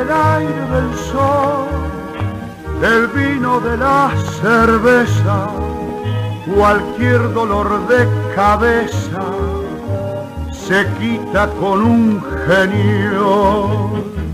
del aire, del sol, del vino, de la cerveza, cualquier dolor de cabeza se quita con un genio.